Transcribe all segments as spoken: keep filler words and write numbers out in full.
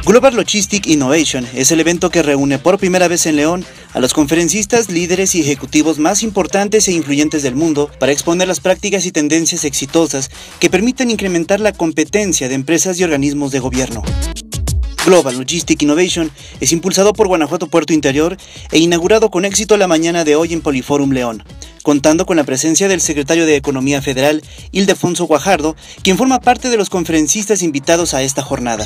Global Logistic Innovation es el evento que reúne por primera vez en León a los conferencistas, líderes y ejecutivos más importantes e influyentes del mundo para exponer las prácticas y tendencias exitosas que permiten incrementar la competencia de empresas y organismos de gobierno. Global Logistic Innovation es impulsado por Guanajuato Puerto Interior e inaugurado con éxito la mañana de hoy en Poliforum León, contando con la presencia del secretario de Economía Federal, Ildefonso Guajardo, quien forma parte de los conferencistas invitados a esta jornada.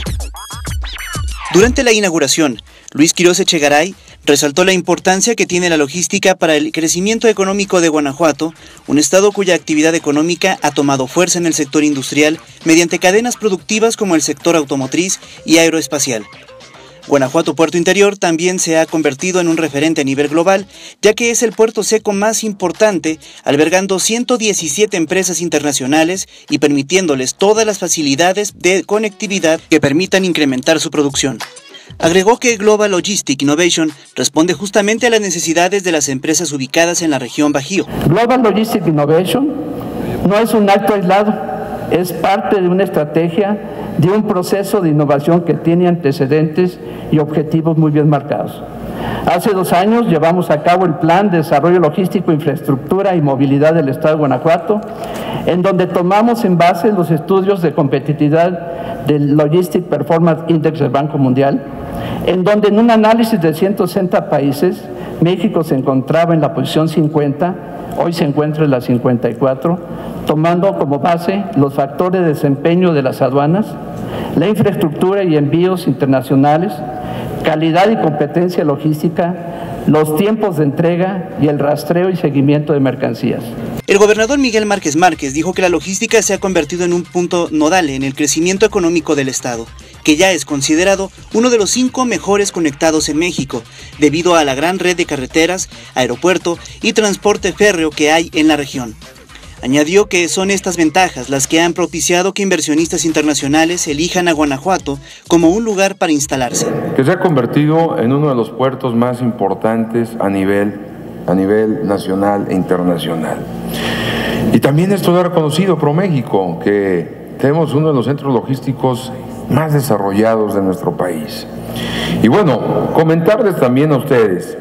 Durante la inauguración, Luis Quiroz Echegaray resaltó la importancia que tiene la logística para el crecimiento económico de Guanajuato, un estado cuya actividad económica ha tomado fuerza en el sector industrial mediante cadenas productivas como el sector automotriz y aeroespacial. Guanajuato Puerto Interior también se ha convertido en un referente a nivel global, ya que es el puerto seco más importante, albergando ciento diecisiete empresas internacionales y permitiéndoles todas las facilidades de conectividad que permitan incrementar su producción. Agregó que Global Logistic Innovation responde justamente a las necesidades de las empresas ubicadas en la región Bajío. Global Logistic Innovation no es un acto aislado, es parte de una estrategia, de un proceso de innovación que tiene antecedentes y objetivos muy bien marcados. Hace dos años llevamos a cabo el Plan de Desarrollo Logístico, Infraestructura y Movilidad del Estado de Guanajuato, en donde tomamos en base los estudios de competitividad del Logistic Performance Index del Banco Mundial, en donde en un análisis de ciento sesenta países, México se encontraba en la posición cincuenta, hoy se encuentra en la cincuenta y cuatro, tomando como base los factores de desempeño de las aduanas, la infraestructura y envíos internacionales, calidad y competencia logística, los tiempos de entrega y el rastreo y seguimiento de mercancías. El gobernador Miguel Márquez Márquez dijo que la logística se ha convertido en un punto nodal en el crecimiento económico del estado, que ya es considerado uno de los cinco mejores conectados en México, debido a la gran red de carreteras, aeropuerto y transporte férreo que hay en la región. Añadió que son estas ventajas las que han propiciado que inversionistas internacionales elijan a Guanajuato como un lugar para instalarse. Que se ha convertido en uno de los puertos más importantes a nivel, a nivel nacional e internacional. Y también esto lo ha reconocido ProMéxico, que tenemos uno de los centros logísticos más desarrollados de nuestro país. Y bueno, comentarles también a ustedes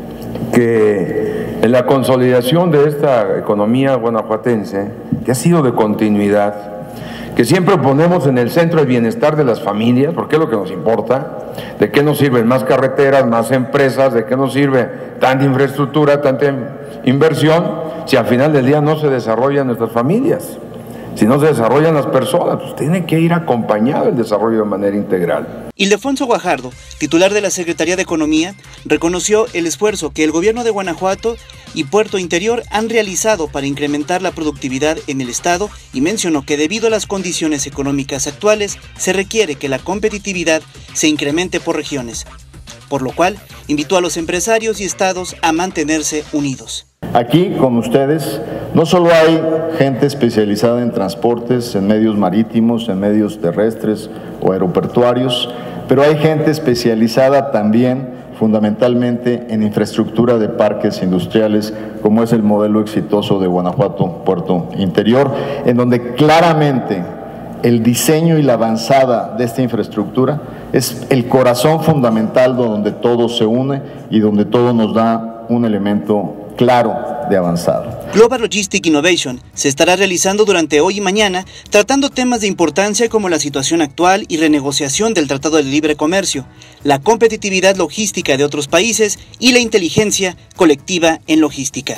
que en la consolidación de esta economía guanajuatense, que ha sido de continuidad, que siempre ponemos en el centro el bienestar de las familias, porque es lo que nos importa, de qué nos sirven más carreteras, más empresas, de qué nos sirve tanta infraestructura, tanta inversión, si al final del día no se desarrollan nuestras familias, si no se desarrollan las personas, pues tiene que ir acompañado el desarrollo de manera integral. Ildefonso Guajardo, titular de la Secretaría de Economía, reconoció el esfuerzo que el gobierno de Guanajuato y Puerto Interior han realizado para incrementar la productividad en el estado y mencionó que debido a las condiciones económicas actuales se requiere que la competitividad se incremente por regiones, por lo cual invitó a los empresarios y estados a mantenerse unidos. Aquí con ustedes no solo hay gente especializada en transportes, en medios marítimos, en medios terrestres o aeroportuarios, pero hay gente especializada también fundamentalmente en infraestructura de parques industriales, como es el modelo exitoso de Guanajuato Puerto Interior, en donde claramente el diseño y la avanzada de esta infraestructura es el corazón fundamental donde todo se une y donde todo nos da un elemento claro de avanzado. Global Logistic Innovation se estará realizando durante hoy y mañana, tratando temas de importancia como la situación actual y renegociación del Tratado de Libre Comercio, la competitividad logística de otros países y la inteligencia colectiva en logística.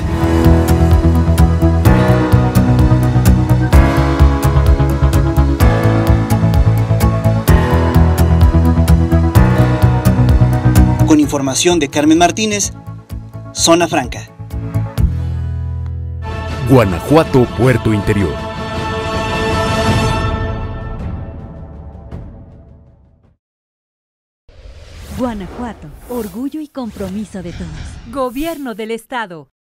Con información de Carmen Martínez, Zona Franca. Guanajuato Puerto Interior. Guanajuato, orgullo y compromiso de todos. Gobierno del Estado.